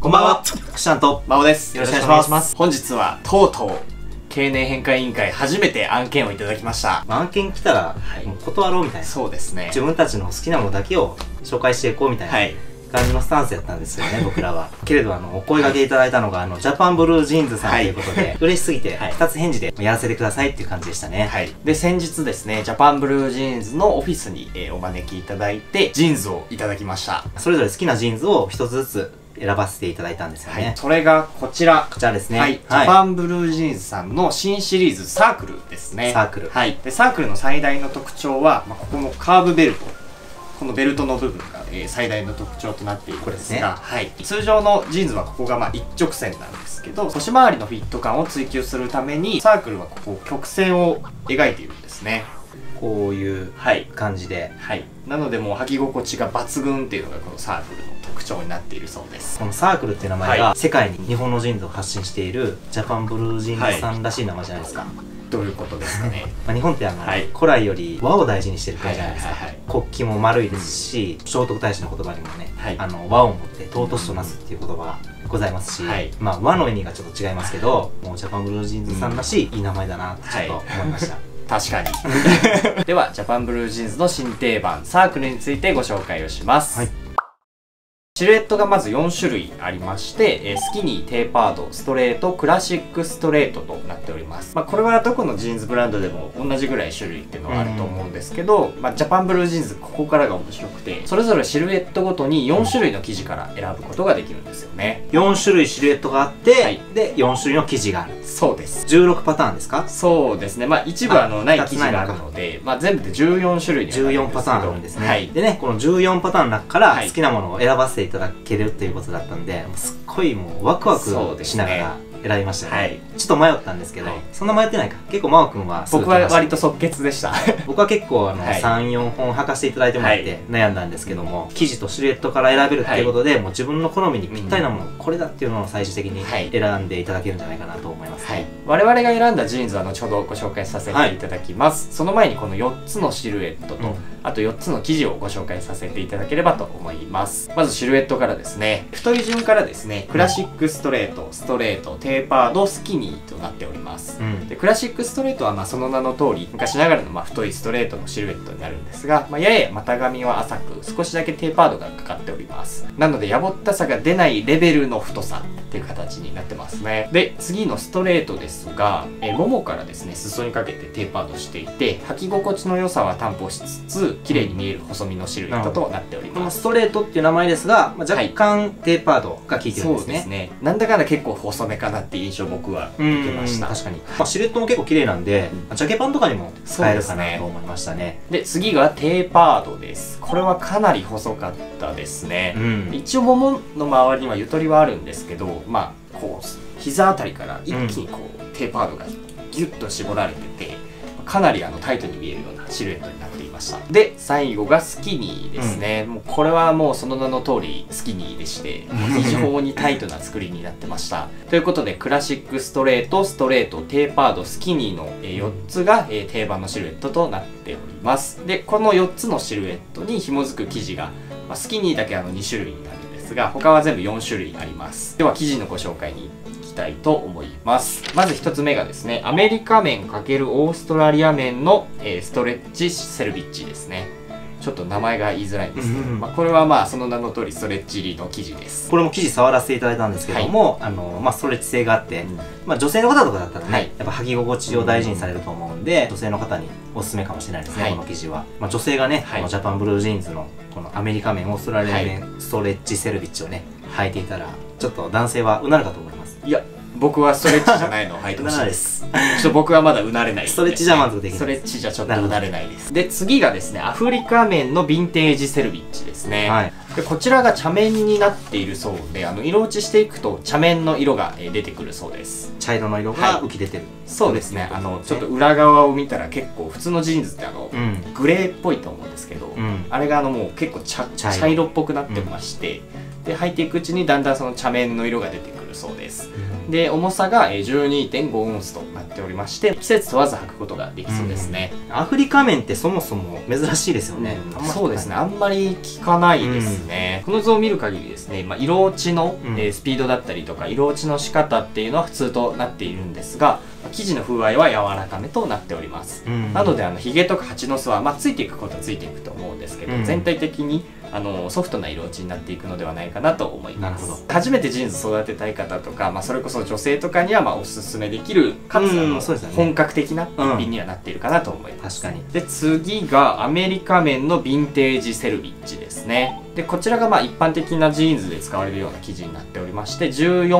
んばんは、くしゃんとまおです。 よろしくお願いします。 本日はとうとう経年変化委員会初めて案件をいただきました。 案件来たら、もう断ろうみたいな。 そうですね。 自分たちの好きなものだけを紹介していこうみたいな感じのスタンスやったんですよね、僕らは。けれどお声掛けいただいたのがジャパンブルージーンズさんということで、嬉しすぎて2つ返事でやらせてくださいっていう感じでしたね。 はい。で、先日ですね、ジャパンブルージーンズのオフィスにお招きいただいて、ジーンズをいただきました。 それぞれ好きなジーンズを1つずつ選ばせていただいたんですよね。 はい、それがこちら。 こちらですね。 はい。ジャパンブルージーンズさんの新シリーズサークルですね。 サークル。 はい。で、サークルの最大の特徴は、ここのカーブベルト。このベルトの部分が、最大の特徴となっているんですが、はい、通常のジーンズはここが一直線なんですけど、腰回りのフィット感を追求するためにサークルはここ曲線を描いているんですね。 こういう感じで、 はい、なのでもう履き心地が抜群っていうのがこのサークルの特徴になっているそうです。 このサークルっていう名前が世界に日本のジーンズを発信しているジャパンブルージーンズさんらしい名前じゃないですか。 どういうことですかね。 日本って古来より和を大事にしてる国じゃないですか。国旗も丸いですし、聖徳太子の言葉にもね、和をもって尊しとなすっていう言葉がございますし、和の意味がちょっと違いますけど、もうジャパンブルージーンズさんらしいいい名前だなってちょっと思いました。 確かに。ではジャパンブルージーンズの新定番サークルについてご紹介をします。シルエットがまず4種類ありまして、スキニー、テーパード、ストレート、クラシックストレートとなっております。これはどこのジーンズブランドでも同じぐらい種類っていうのがあると思うんですけど、ジャパンブルージーンズ、ここからが面白くて、それぞれシルエットごとに4種類の生地から選ぶことができるんですよね。 4種類シルエットがあって、で、4種類の生地がある。 そうです。 16パターンですか？ そうですね。一部ない生地があるので、全部で14種類になるんですけど。 14パターンあるんですね。でね、この14パターンの中から好きなものを選ばせていただけるっていうことだったんで、すっごいもうワクワクしながら選びましたね。ちょっと迷ったんですけど、そんな迷ってないか。結構真央くんは僕は割と即決でした。 僕は結構3、4本履かせていただいてもらって悩んだんですけども、生地とシルエットから選べるっていうことで、もう自分の好みにぴったりなもの、これだっていうのを最終的に選んでいただけるんじゃないかなと思います。我々が選んだジーンズは後ほどご紹介させていただきます。その前にこの4つのシルエットと、あと4つの生地をご紹介させていただければと思います。まずシルエットからですね、太い順からですね、クラシックストレート、ストレート、テーパード、スキニーとなっております。でクラシックストレートはその名の通り、昔ながらの太いストレートのシルエットになるんですが、やや股上は浅く、少しだけテーパードがかかっております。なので、やぼったさが出ないレベルの太さっていう形になってますね。で、次のストレートですが、ももからですね、裾にかけてテーパードしていて、履き心地の良さは担保しつつ、綺麗に見える細身のシルエットとなっております。 このストレートっていう名前ですが、若干テーパードが効いてるんですね。そうですね。 なんだかんだ結構細めかなっていう印象を僕は受けました。 確かに。シルエットも結構綺麗なんで、ジャケパンとかにも使えるかなと思いましたね。 で、次がテーパードです。これはかなり細かったですね。一応ももの周りにはゆとりはあるんですけど、こう膝あたりから一気にこうテーパードがギュッと絞られてて、かなりタイトに見えるようなシルエットになっていました。で、最後がスキニーですね。もうこれはもうその名の通りスキニーでして、非常にタイトな作りになってました。ということで、クラシックストレート、ストレート、テーパード、スキニーの4つが定番のシルエットとなっております。で、この4つのシルエットに紐づく生地が、スキニーだけ2種類になるんですが、他は全部4種類あります。では、生地のご紹介にいきたいと思います。まず1つ目がですね、アメリカ綿×オーストラリア綿のストレッチセルビッチですね。ちょっと名前が言いづらいんですけど、これはその名の通りストレッチ入りの生地です。 これも生地触らせていただいたんですけども、ストレッチ性があって、女性の方とかだったらね、やっぱ履き心地を大事にされると思うんで、女性の方におすすめかもしれないですね、この生地は。女性がね、ジャパンブルージーンズのこのアメリカ綿、オーストラリア綿ストレッチセルビッチをね、履いていたら、ちょっと男性はうなるかと思います。 いや、僕はストレッチじゃないのを履いてほしいです。僕はまだうなれない。 ストレッチじゃ満足できない。 ストレッチじゃちょっとうなれないです。で、次がですね、アフリカ綿のヴィンテージセルビッチですね。で、こちらが茶綿になっているそうで、色落ちしていくと茶綿の色が出てくるそうです。 茶色の色が浮き出てる。 そうですね。ちょっと裏側を見たら結構普通のジーンズってグレーっぽいと思うんですけど、あれがもう結構茶色っぽくなってまして、で、履いていくうちにだんだんその茶綿の色が出てくるるそうです。で重さが 12.5 オンスとなっておりまして、季節問わず履くことができそうですね。 アフリカ綿ってそもそも珍しいですよね。 そうですね、あんまり聞かないですね。この図を見る限りですね、色落ちのスピードだったりとか色落ちの仕方っていうのは普通となっているんですが、生地の風合いは柔らかめとなっております。なのでヒゲとか蜂の巣はついていくことはついていくと思うんですけど、全体的にソフトな色落ちになっていくのではないかなと思います。初めてジーンズ育てたい方とか、それこそ女性とかにはおすすめできるかつ本格的な一品にはなっているかなと思います。 確かに。 で次がアメリカ綿のヴィンテージセルビッチですね。でこちらが一般的なジーンズで使われるような生地になっておりまして、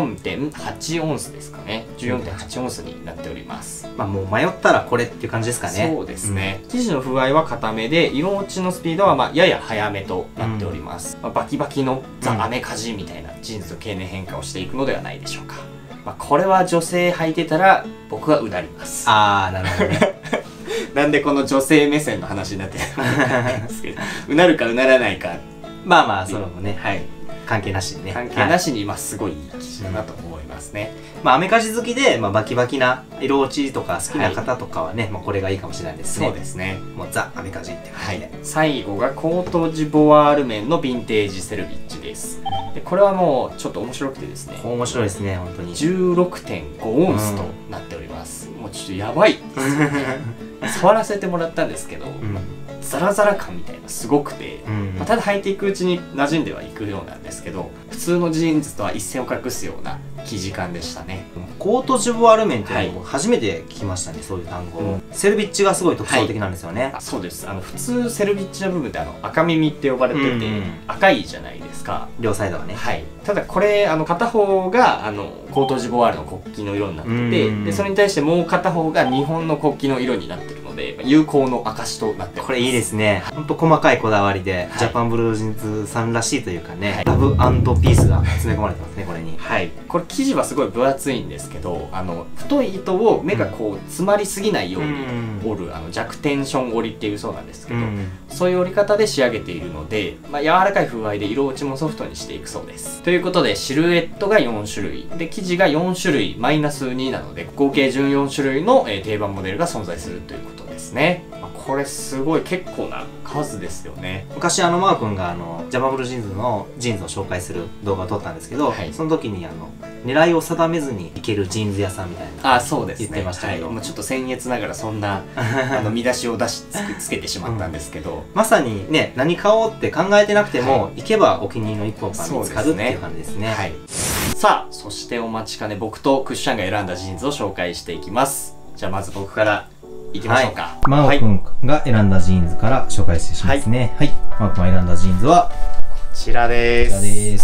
14.8 オンスですかね。 14.8 オンスになっております。 もう迷ったらこれっていう感じですかね。 そうですね、生地の風合いは硬めで、色落ちのスピードはやや速めとなっております。バキバキのザ・アメカジみたいなジーンズと経年変化をしていくのではないでしょうか。これは女性履いてたら僕はうなります。 なるほどね。 なんでこの女性目線の話になってるかわかんないですけど、うなるかうならないか、 それもね、関係なしにね。 関係なしにすごいいい生地だなと思いますね。 アメカジ好きで、バキバキな色落ちとか好きな方とかはね、これがいいかもしれないですね。 そうですね。 もうザ・アメカジって感じで。 最後がコートジボワール綿のヴィンテージセルビッチです。でこれはもうちょっと面白くてですね。 面白いですね、本当に。 16.5 オンスとなっております。もうちょっとやばいですよね。触らせてもらったんですけど、ザラザラ感みたいなすごくて、ただ履いていくうちに馴染んではいくようなんですけど、普通のジーンズとは一線を画すような生地感でしたね。 コートジボワール綿っていうのも初めて聞きましたね、そういう単語。セルビッチがすごい特徴的なんですよね。 そうです。普通セルビッチの部分って赤耳って呼ばれてて、赤いじゃないですか、 両サイドはね。 ただこれ片方がコートジボワールの国旗の色になってて、でそれに対してもう片方が日本の国旗の色になってるので、友好の証となってます。 これいいですね。ほんと細かいこだわりで、ジャパンブルージーンズさんらしいというかね、ラブ&ピースが詰め込まれてますね、これに。 これ生地はすごい分厚いんですけど、太い糸を目が詰まりすぎないように折る弱テンション折りっていうそうなんですけど、そういう折り方で仕上げているので、柔らかい風合いで色落ちもソフトにしていくそうです。ということでシルエットが4種類で、生地が4種類マイナス2なので、合計14種類の定番モデルが存在するということですね。これすごい結構な数ですよね。 昔マー君がジャパンブルージーンズのジーンズを紹介する動画を撮ったんですけど、その時に狙いを定めずにいけるジーンズ屋さんみたいな言ってましたけど、 もうちょっと僭越ながらそんな見出しをつけてしまったんですけど、 まさにね、何買おうって考えてなくても、行けばお気に入りの一本が見つかるっていう感じですね。 さあそしてお待ちかね、僕とクッシャンが選んだジーンズを紹介していきます。じゃあまず僕からいきましょうか。 マオ君が選んだジーンズから紹介しますね。マオ君が選んだジーンズはこちらです。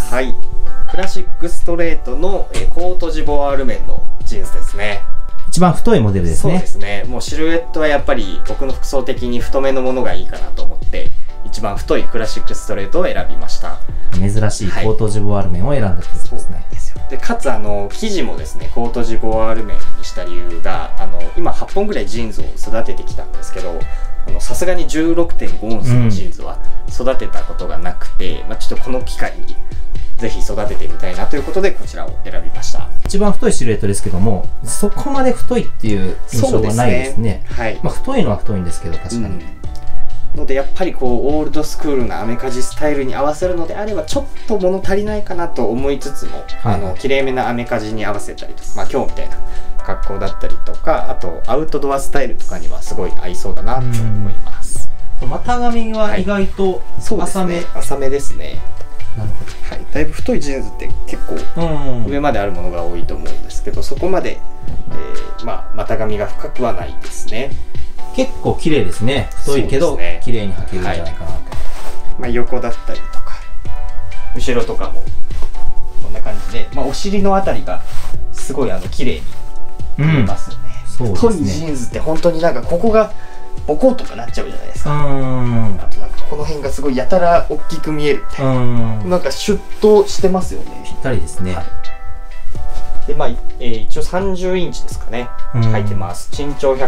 クラシックストレートのコートジボワール綿のジーンズですね。 一番太いモデルですね。 そうですね。もうシルエットはやっぱり僕の服装的に太めのものがいいかなと思って、一番太いクラシックストレートを選びました。 珍しいコートジボワール綿を選んだということですね。 でかつ生地もですね、コートジボワール綿にした理由が今8本ぐらいジーンズを育ててきたんですけど、さすがに 16.5 オンスのジーンズは育てたことがなくて、ちょっとこの機会にぜひ育ててみたいなということでこちらを選びました。 一番太いシルエットですけども、そこまで太いっていう印象がないですね。太いのは太いんですけど、確かに。 のでやっぱりオールドスクールなアメカジスタイルに合わせるのであればちょっと物足りないかなと思いつつも、きれいめなアメカジに合わせたりとか、今日みたいな格好だったりとか、あとアウトドアスタイルとかにはすごい合いそうだなと思います。 股上は意外と浅めですね。 なるほど。だいぶ太いジーンズって結構上まであるものが多いと思うんですけど、そこまで股上が深くはないですね。 結構綺麗ですね。太いけど綺麗に履けるんじゃないかなと。 横だったりとか後ろとかもこんな感じで、お尻のあたりがすごい綺麗に見えますよね。太いジーンズって本当にここがボコッとかなっちゃうじゃないですか。あとこの辺がすごいやたら大きく見えるみたいな、シュッとしてますよね。 ぴったりですね。 で一応30インチですかね、履いてます。身長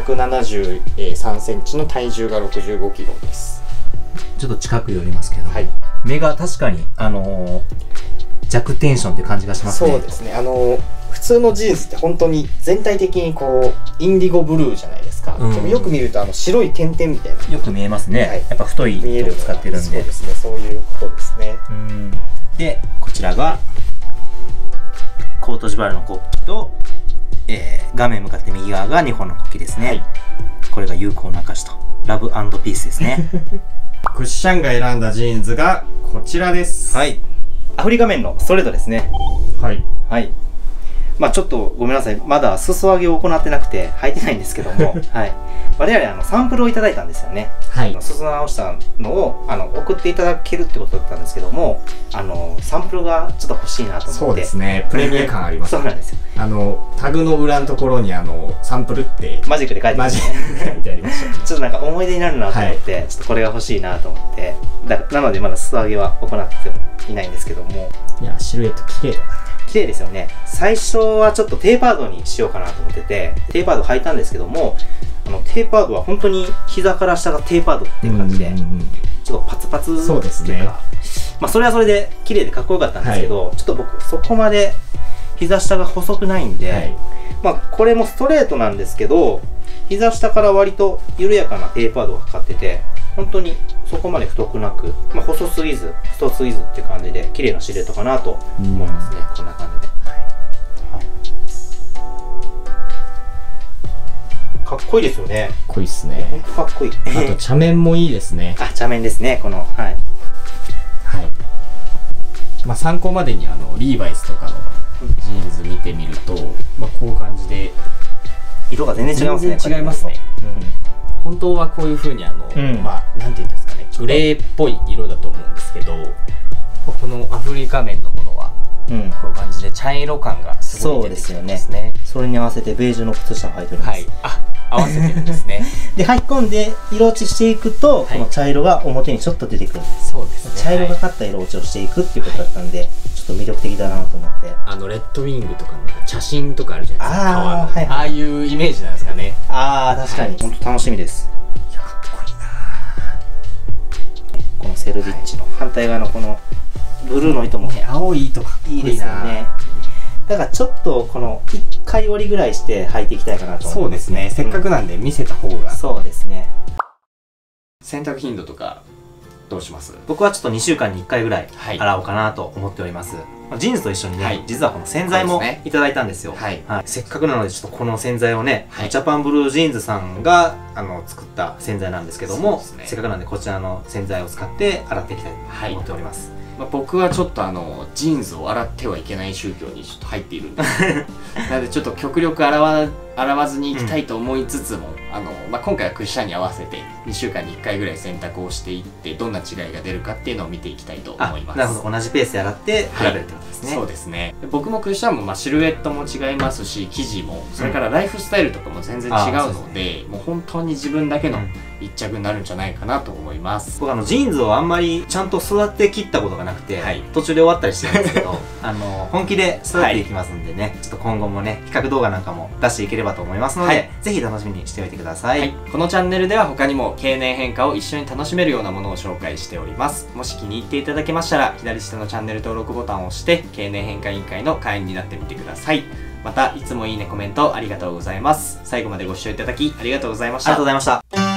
173センチの体重が65キロです。 ちょっと近く寄りますけど、目が確かに弱テンションっていう感じがしますね。 そうですね。普通のジーンズって本当に全体的にこうインディゴブルーじゃないですか。でもよく見ると白い点々みたいなよく見えますね。やっぱ太い糸を使ってるんで。 そうですね。そういうことですね。 でこちらがコートジボワールの国旗と、画面向かって右側が日本の国旗ですね。これが友好の証とラブ&ピースですね。 クッシャンが選んだジーンズがこちらです。 はい。アフリカ面のストレートですね。 はい。 はい。まあちょっとごめんなさい。まだ裾上げを行ってなくて履いてないんですけども、はい。我々サンプルをいただいたんですよね。はい。裾直したのを送っていただけるってことだったんですけども、サンプルがちょっと欲しいなと思って。 そうですね。プレミア感あります。 そうなんですよ。 タグの裏のところにサンプルってマジックで書いてましたね。 書いてありました。 ちょっとなんか思い出になるなと思って、ちょっとこれが欲しいなと思って、なのでまだ裾上げは行っていないんですけども。 いや、シルエット綺麗だな。 綺麗ですよね。最初はちょっとテーパードにしようかなと思ってて、テーパード履いたんですけども、テーパードは本当に膝から下がテーパードっていう感じで、ちょっとパツパツっていうか、そうですね。まあそれはそれで綺麗でかっこよかったんですけど、ちょっと僕そこまで膝下が細くないんで、まあこれもストレートなんですけど、膝下から割と緩やかなテーパードがかかってて、本当にそこまで太くなく、まあ、細すぎず太すぎずっていう感じで綺麗なシルエットかなと思いますね。こんな感じで、かっこいいですよね。 かっこいいですね。 本当かっこいい。 あと茶面もいいですね。 茶面ですね。このはい。 まあ参考までにリーバイスとかのジーンズ見てみると、まあこういう感じで色が全然違いますね。 全然違いますね。本当はこういう風にまあなんていうんですかね、グレーっぽい色だと思うんですけど、このアフリカ面のものはこういう感じで茶色感がすごい出てきてますね。 それに合わせてベージュの靴下を履いております。 合わせてるんですね。 で履き込んで色落ちしていくと、この茶色が表にちょっと出てくる。 そうですね。 茶色がかった色落ちをしていくっていうことだったんで、ちょっと魅力的だなと思って。 レッドウィングとかの茶芯とかあるじゃないですか。ああいうイメージなんですかね。 確かに。本当楽しみです。 いや、かっこいいな。 このセルビッチの反対側のこのブルーの糸も青い糸かっこいいですよね。だからちょっとこの1回折りぐらいして履いていきたいかなと思います。 そうですね。せっかくなんで見せた方が。 そうですね。 洗濯頻度とかどうします？ 僕はちょっと2週間に1回ぐらい洗おうかなと思っております。ジーンズと一緒にね、実はこの洗剤もいただいたんですよ。せっかくなのでちょっとこの洗剤をね、ジャパンブルージーンズさんが作った洗剤なんですけども、せっかくなんでこちらの洗剤を使って洗っていきたいと思っております。 僕はちょっとジーンズを洗ってはいけない宗教にちょっと入っているんですなのでちょっと極力洗わずにいきたいと思いつつも、今回はクッシャンに合わせて2週間に1回ぐらい洗濯をしていって、どんな違いが出るかっていうのを見ていきたいと思います。 なるほど。同じペースで洗って比べるってことですね。 そうですね。僕もクッシャンもシルエットも違いますし、生地もそれからライフスタイルとかも全然違うので、もう本当に自分だけの一着になるんじゃないかなと思います。 僕ジーンズをあんまりちゃんと育て切ったことがなくて、途中で終わったりしてるんですけど本気で育てていきますんでね、ちょっと今後もね比較動画なんかも出していければと思いますので、ぜひ楽しみにしておいてください。 このチャンネルでは他にも経年変化を一緒に楽しめるようなものを紹介しております。もし気に入っていただけましたら、左下のチャンネル登録ボタンを押して経年変化委員会の会員になってみてください。またいつもいいねコメントありがとうございます。最後までご視聴いただきありがとうございました。 ありがとうございました。